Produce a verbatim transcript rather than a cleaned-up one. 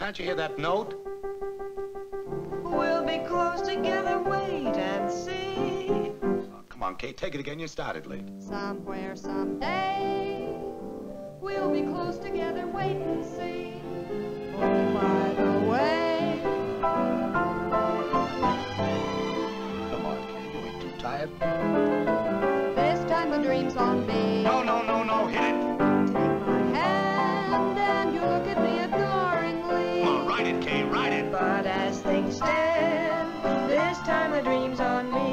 Can't you hear that note? We'll be close together, wait and see. Oh, come on, Kate, take it again. You started late. Somewhere, someday, we'll be close together, wait and see. Oh, by the way. Come on, Kate, you ain't too tired. This time the dream's on me. No, no, no, no, hit it. Take my hand and you look at me adoringly. Come on, write it, Kate, write it. But as things stand, this time the dream's on me.